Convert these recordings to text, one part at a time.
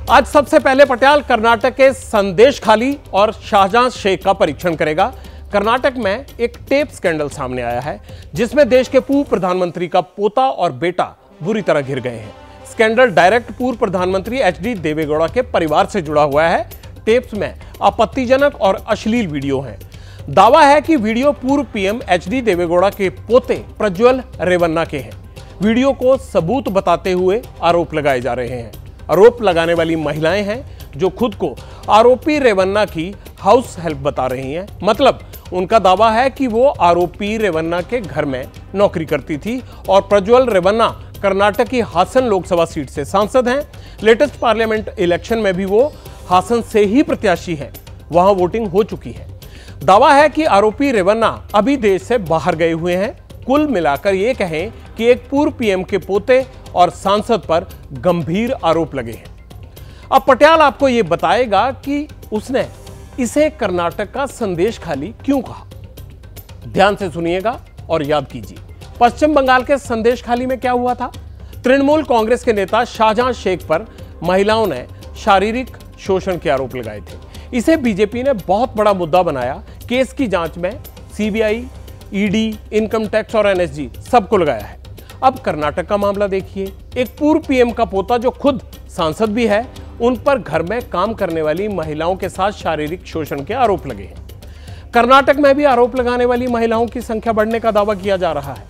आज सबसे पहले पटियाल कर्नाटक के संदेश खाली और शाहजहां शेख का परीक्षण करेगा। कर्नाटक में एक टेप स्कैंडल सामने आया है जिसमें देश के पूर्व प्रधानमंत्री का पोता और बेटा बुरी तरह घिर गए हैं। स्कैंडल डायरेक्ट पूर्व प्रधानमंत्री एचडी देवेगौड़ा के परिवार से जुड़ा हुआ है। टेप्स में आपत्तिजनक और अश्लील वीडियो हैं। दावा है कि वीडियो पूर्व पीएम एचडी देवेगौड़ा के पोते प्रज्वल रेवन्ना के हैं। वीडियो को सबूत बताते हुए आरोप लगाए जा रहे हैं। आरोप लगाने वाली महिलाएं हैं जो खुद को आरोपी रेवन्ना की हाउस हेल्प बता रही हैं। मतलब उनका दावा है कि वो आरोपी रेवन्ना के घर में नौकरी करती थी और प्रज्वल रेवन्ना कर्नाटक की हासन लोकसभा सीट से सांसद हैं। लेटेस्ट पार्लियामेंट इलेक्शन में भी वो हासन से ही प्रत्याशी हैं। वहां वोटिंग हो चुकी है। दावा है कि आरोपी रेवन्ना अभी देश से बाहर गए हुए हैं। कुल मिलाकर ये कहें कि एक पूर्व पीएम के पोते और सांसद पर गंभीर आरोप लगे हैं। अब पटियाल आपको यह बताएगा कि उसने इसे कर्नाटक का संदेश खाली क्यों कहा। ध्यान से सुनिएगा और याद कीजिए, पश्चिम बंगाल के संदेश खाली में क्या हुआ था। तृणमूल कांग्रेस के नेता शाहजहां शेख पर महिलाओं ने शारीरिक शोषण के आरोप लगाए थे। इसे बीजेपी ने बहुत बड़ा मुद्दा बनाया। केस की जांच में सीबीआई, ईडी, इनकम टैक्स और एनएसजी सबको लगाया है। अब कर्नाटक का मामला देखिए। एक पूर्व पीएम का पोता जो खुद सांसद भी है, उन पर घर में काम करने वाली महिलाओं के साथ शारीरिक शोषण के आरोप लगे हैं। कर्नाटक में भी आरोप लगाने वाली महिलाओं की संख्या बढ़ने का दावा किया जा रहा है।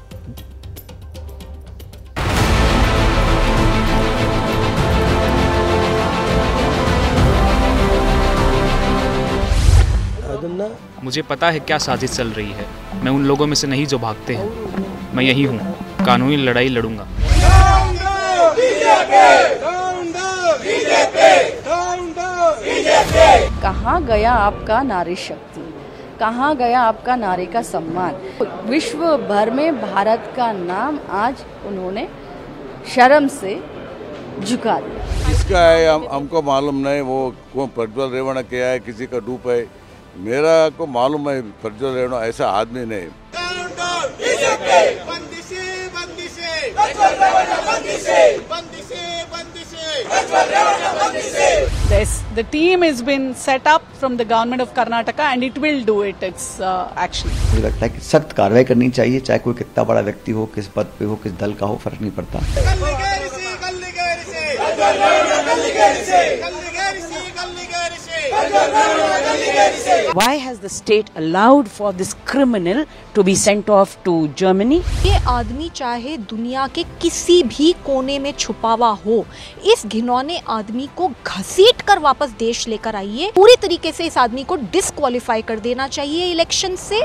मुझे पता है क्या साजिश चल रही है। मैं उन लोगों में से नहीं जो भागते हैं। मैं यही हूँ, कानूनी लड़ाई लड़ूंगा। कहाँ गया आपका नारी शक्ति, कहाँ गया आपका नारी का सम्मान। विश्व भर में भारत का नाम आज उन्होंने शर्म से झुका दिया। किसका है हमको मालूम नहीं। वो प्रज्वल रेवन्ना क्या है, किसी का डूप है। मेरा को मालूम है प्रज्वल रेवन्ना ऐसा आदमी नहीं। The team has been set up from the government of Karnataka and it will do its action. मुझे लगता है कि सख्त कार्रवाई करनी चाहिए, चाहे कोई कितना बड़ा व्यक्ति हो, किस पद पे हो, किस दल का हो, फर्क नहीं पड़ता। Why has the state allowed for this criminal to be sent off to Germany? ये आदमी चाहे दुनिया के किसी भी कोने में छुपा हुआ हो, इस घिनौने आदमी को घसीट कर वापस देश लेकर आइए। पूरी तरीके से इस आदमी को डिस्क्वालीफाई कर देना चाहिए इलेक्शन से।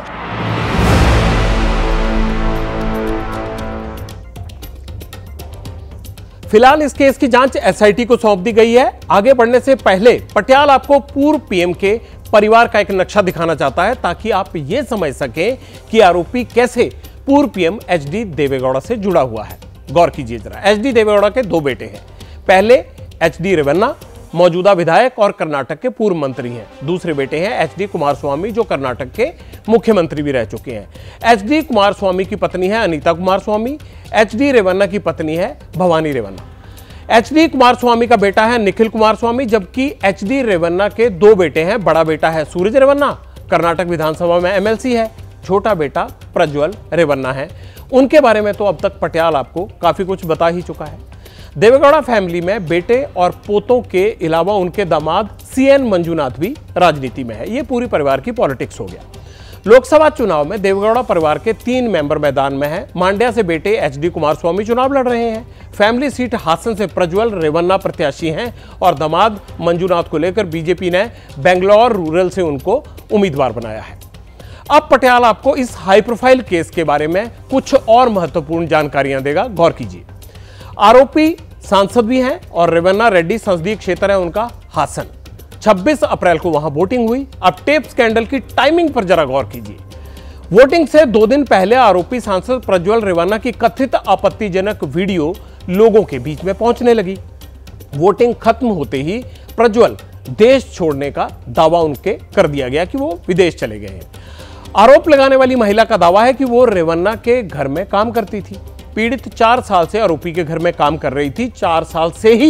फिलहाल इस केस की जांच एसआईटी को सौंप दी गई है। आगे बढ़ने से पहले पटियाल आपको पूर्व पीएम के परिवार का एक नक्शा दिखाना चाहता है ताकि आप यह समझ सकें कि आरोपी कैसे पूर्व पीएम एचडी देवेगौड़ा से जुड़ा हुआ है। गौर कीजिए जरा। एचडी देवेगौड़ा के दो बेटे हैं। पहले एचडी रेवन्ना मौजूदा विधायक और कर्नाटक के पूर्व मंत्री हैं। दूसरे बेटे हैं एचडी कुमारस्वामी जो कर्नाटक के मुख्यमंत्री भी रह चुके हैं। एचडी कुमारस्वामी की पत्नी है अनीता कुमारस्वामी। एचडी रेवन्ना की पत्नी है भवानी रेवन्ना। एचडी कुमारस्वामी का बेटा है निखिल कुमारस्वामी, जबकि एचडी रेवन्ना के दो बेटे हैं। बड़ा बेटा है सूरज रेवन्ना, कर्नाटक विधानसभा में एमएलसी है। छोटा बेटा प्रज्वल रेवन्ना है। उनके बारे में तो अब तक पटियाल आपको काफी कुछ बता ही चुका है। देवेगौड़ा फैमिली में बेटे और पोतों के अलावा उनके दामाद सीएन मंजूनाथ भी राजनीति में है। ये पूरी परिवार की पॉलिटिक्स हो गया। लोकसभा चुनाव में देवेगौड़ा परिवार के 3 मेंबर मैदान में हैं। मांड्या से बेटे एचडी कुमारस्वामी चुनाव लड़ रहे हैं। फैमिली सीट हासन से प्रज्वल रेवन्ना प्रत्याशी हैं और दामाद मंजूनाथ को लेकर बीजेपी ने बेंगलौर रूरल से उनको उम्मीदवार बनाया है। अब पटियाल आपको इस हाई प्रोफाइल केस के बारे में कुछ और महत्वपूर्ण जानकारियां देगा। गौर कीजिए। आरोपी सांसद भी हैं और रेवन्ना रेड्डी संसदीय क्षेत्र है उनका हासन। 26 अप्रैल को वहां वोटिंग हुई। अब टेप स्कैंडल की टाइमिंग पर जरा गौर कीजिए। वोटिंग से 2 दिन पहले आरोपी सांसद प्रज्वल रेवन्ना की कथित आपत्तिजनक वीडियो लोगों के बीच में पहुंचने लगी। वोटिंग खत्म होते ही प्रज्वल देश छोड़ने का दावा उनके कर दिया गया कि वो विदेश चले गए हैं। आरोप लगाने वाली महिला का दावा है कि वो रेवन्ना के घर में काम करती थी। पीड़ित 4 साल से आरोपी के घर में काम कर रही थी। 4 साल से ही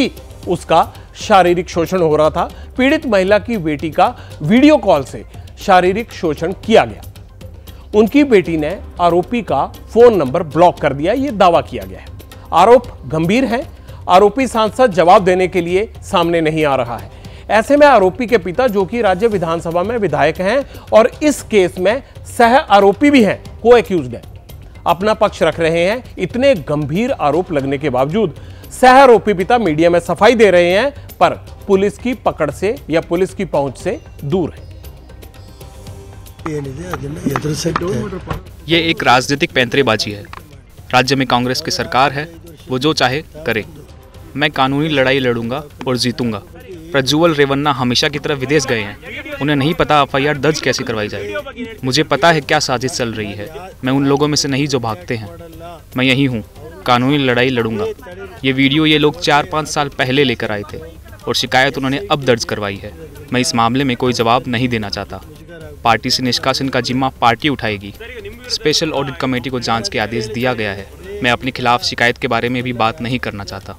उसका शारीरिक शोषण हो रहा था। पीड़ित महिला की बेटी का वीडियो कॉल से शारीरिक शोषण किया गया। उनकी बेटी ने आरोपी का फोन नंबर ब्लॉक कर दिया, यह दावा किया गया है। आरोप गंभीर है। आरोपी सांसद जवाब देने के लिए सामने नहीं आ रहा है। ऐसे में आरोपी के पिता, जो कि राज्य विधानसभा में विधायक हैं और इस केस में सह आरोपी भी हैं, को एक्यूज्ड है, अपना पक्ष रख रहे हैं। इतने गंभीर आरोप लगने के बावजूद सह आरोपी पिता मीडिया में सफाई दे रहे हैं, पर पुलिस की पकड़ से या पुलिस की पहुंच से दूर है। ये एक राजनीतिक पैंतरेबाजी है। राज्य में कांग्रेस की सरकार है, वो जो चाहे करे। मैं कानूनी लड़ाई लड़ूंगा और जीतूंगा। प्रज्वल रेवन्ना हमेशा की तरह विदेश गए हैं, उन्हें नहीं पता एफआईआर दर्ज कैसे करवाई जाए। मुझे पता है क्या साजिश चल रही है। मैं उन लोगों में से नहीं जो भागते हैं। मैं यही हूँ, कानूनी लड़ाई लड़ूंगा। ये वीडियो ये लोग 4-5 साल पहले लेकर आए थे और शिकायत उन्होंने अब दर्ज करवाई है। मैं इस मामले में कोई जवाब नहीं देना चाहता। पार्टी से निष्कासन का जिम्मा पार्टी उठाएगी। स्पेशल ऑडिट कमेटी को जांच के आदेश दिया गया है। मैं अपने खिलाफ शिकायत के बारे में भी बात नहीं करना चाहता।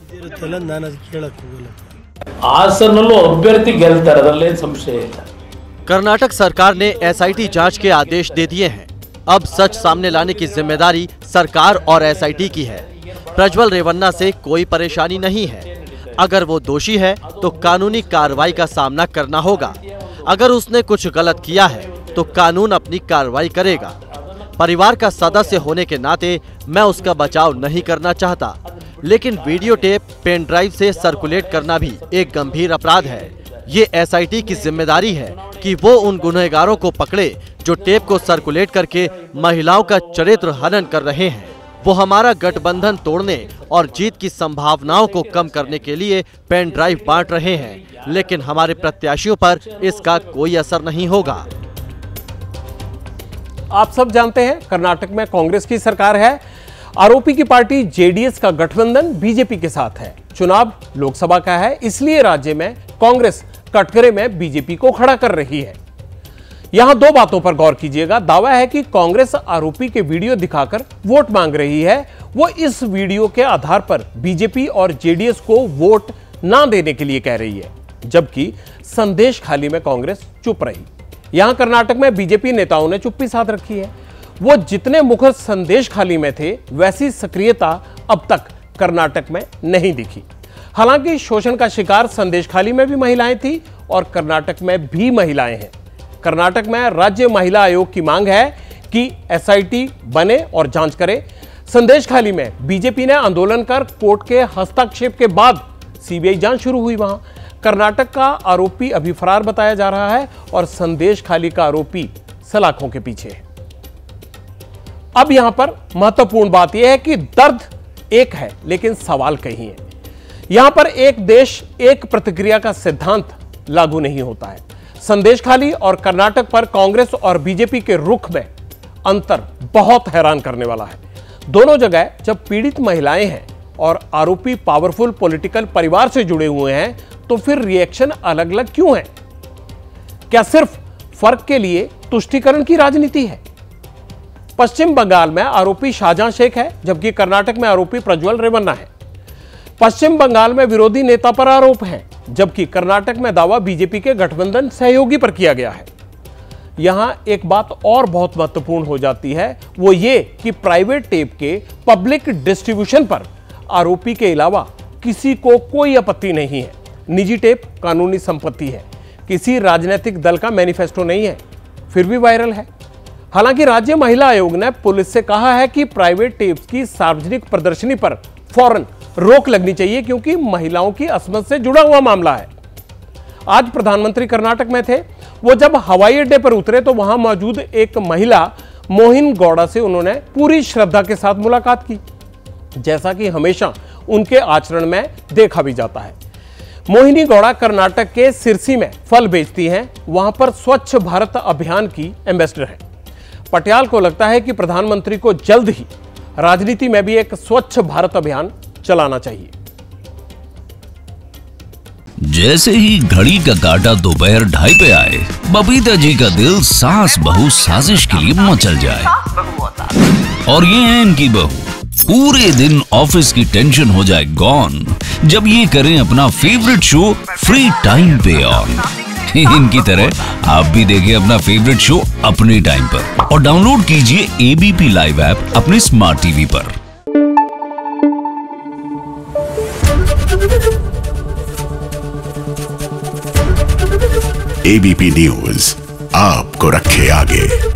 ಹಾಸನಲ್ಲೂ ಅಭ್ಯರ್ಥಿ ಗೆಲ್ತಾರೆ, ಅದರಲ್ಲೇನು ಸಂಶಯ ಇಲ್ಲ। कर्नाटक सरकार ने एसआईटी जांच के आदेश दे दिए हैं। अब सच सामने लाने की जिम्मेदारी सरकार और एसआईटी की है। प्रज्वल रेवन्ना से कोई परेशानी नहीं है। अगर वो दोषी है तो कानूनी कार्रवाई का सामना करना होगा। अगर उसने कुछ गलत किया है तो कानून अपनी कार्रवाई करेगा। परिवार का सदस्य होने के नाते मैं उसका बचाव नहीं करना चाहता, लेकिन वीडियो टेप पेन ड्राइव से सर्कुलेट करना भी एक गंभीर अपराध है। ये एसआईटी की जिम्मेदारी है कि वो उन गुनहगारों को पकड़े जो टेप को सर्कुलेट करके महिलाओं का चरित्र हनन कर रहे हैं। वो हमारा गठबंधन तोड़ने और जीत की संभावनाओं को कम करने के लिए पेन ड्राइव बांट रहे हैं, लेकिन हमारे प्रत्याशियों पर इसका कोई असर नहीं होगा। आप सब जानते हैं कर्नाटक में कांग्रेस की सरकार है। आरोपी की पार्टी जेडीएस का गठबंधन बीजेपी के साथ है। चुनाव लोकसभा का है, इसलिए राज्य में कांग्रेस कटघरे में बीजेपी को खड़ा कर रही है। यहां दो बातों पर गौर कीजिएगा। दावा है कि कांग्रेस आरोपी के वीडियो दिखाकर वोट मांग रही है। वो इस वीडियो के आधार पर बीजेपी और जेडीएस को वोट ना देने के लिए कह रही है, जबकि संदेश खाली में कांग्रेस चुप रही। यहां कर्नाटक में बीजेपी नेताओं ने चुप्पी साध रखी है। वो जितने मुखर संदेश खाली में थे, वैसी सक्रियता अब तक कर्नाटक में नहीं दिखी। हालांकि शोषण का शिकार संदेश खाली में भी महिलाएं थी और कर्नाटक में भी महिलाएं हैं। कर्नाटक में राज्य महिला आयोग की मांग है कि एसआईटी बने और जांच करे। संदेश खाली में बीजेपी ने आंदोलन कर कोर्ट के हस्तक्षेप के बाद सीबीआई जांच शुरू हुई। वहां कर्नाटक का आरोपी अभी फरार बताया जा रहा है और संदेश खाली का आरोपी सलाखों के पीछे है। अब यहां पर महत्वपूर्ण बात यह है कि दर्द एक है लेकिन सवाल कहीं है। यहां पर एक देश एक प्रतिक्रिया का सिद्धांत लागू नहीं होता है। संदेश खाली और कर्नाटक पर कांग्रेस और बीजेपी के रुख में अंतर बहुत हैरान करने वाला है। दोनों जगह जब पीड़ित महिलाएं हैं और आरोपी पावरफुल पॉलिटिकल परिवार से जुड़े हुए हैं, तो फिर रिएक्शन अलग अलग क्यों है? क्या सिर्फ फर्क के लिए तुष्टीकरण की राजनीति है? पश्चिम बंगाल में आरोपी शाहजहां शेख है, जबकि कर्नाटक में आरोपी प्रज्वल रेवन्ना है। पश्चिम बंगाल में विरोधी नेता पर आरोप है, जबकि कर्नाटक में दावा बीजेपी के गठबंधन सहयोगी पर किया गया है। यहां एक बात और बहुत महत्वपूर्ण हो जाती है, वो ये कि प्राइवेट टेप के पब्लिक डिस्ट्रीब्यूशन पर आरोपी के अलावा किसी को कोई आपत्ति नहीं है। निजी टेप कानूनी संपत्ति है, किसी राजनीतिक दल का मैनिफेस्टो नहीं है, फिर भी वायरल है। हालांकि राज्य महिला आयोग ने पुलिस से कहा है कि प्राइवेट टेप्स की सार्वजनिक प्रदर्शनी पर फौरन रोक लगनी चाहिए, क्योंकि महिलाओं की असमत से जुड़ा हुआ मामला है। आज प्रधानमंत्री कर्नाटक में थे। वो जब हवाई अड्डे पर उतरे तो वहां मौजूद एक महिला मोहिन गौड़ा से उन्होंने पूरी श्रद्धा के साथ मुलाकात की, जैसा कि हमेशा उनके आचरण में देखा भी जाता है। मोहिनी गौड़ा कर्नाटक के सिरसी में फल बेचती हैं, वहां पर स्वच्छ भारत अभियान की एम्बेसडर है। पटियाल को लगता है कि प्रधानमंत्री को जल्द ही राजनीति में भी एक स्वच्छ भारत अभियान चलाना चाहिए। जैसे ही घड़ी का काटा दोपहर 2:30 पे आए, बबीता जी का दिल सास बहू साजिश के लिए मचल जाए। और ये है इनकी बहू, पूरे दिन ऑफिस की टेंशन हो जाए गॉन, जब ये करें अपना फेवरेट शो फ्री टाइम पे ऑन। इनकी तरह आप भी देखें अपना फेवरेट शो अपने टाइम पर और डाउनलोड कीजिए एबीपी लाइव ऐप अपने स्मार्ट टीवी पर। एबीपी न्यूज आपको रखे आगे।